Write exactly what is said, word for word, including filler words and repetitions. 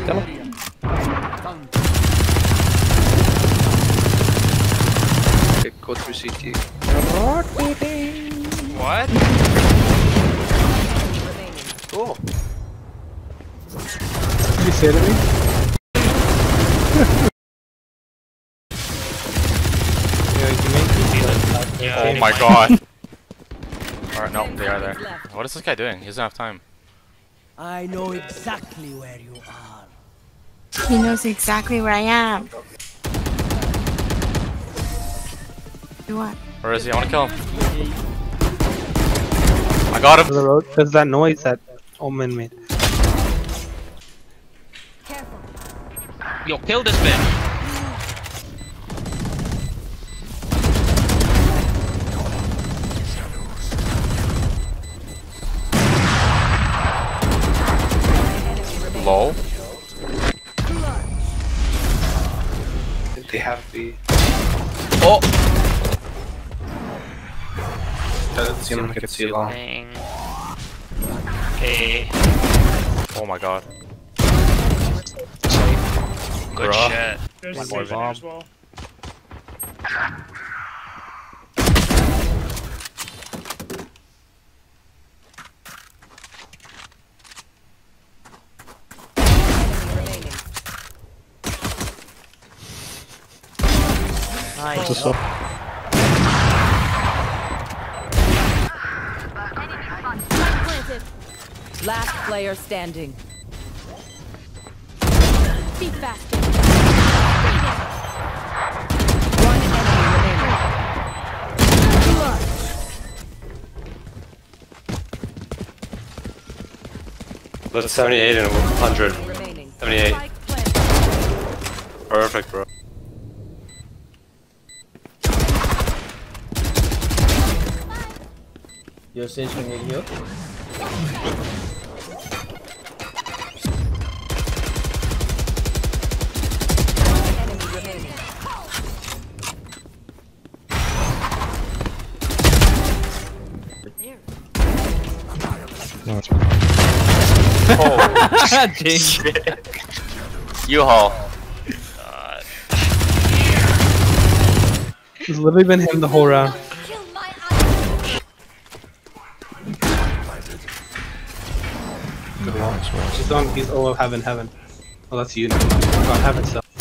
Kill him. Okay, go through C T. What? Cool. Did you say to me? Oh my god. Alright, no, they are there. What is this guy doing? He doesn't have time. I know exactly where you are. He knows exactly where I am. Do what? Where is he? I wanna kill him. I got him! The road, because that noise that Omen made. Yo, kill this bitch! Lol. Did they have the... Oh! Doesn't seem like it's too long. Dang. Okay. Oh my god. Good Bruh. shit. There's My a boy safe in there Bob. as well. Nice. Last player standing. Be faster. One enemy remaining. That's seventy-eight and one hundred. Remaining. seventy-eight. Perfect, bro. Your stage can get here. Enemy remaining. Oh shit. U-Haul. It's literally been him the whole round. Good watch, bro. He's on, he's oh heaven, heaven. Oh, that's you now. He's on heaven stuff.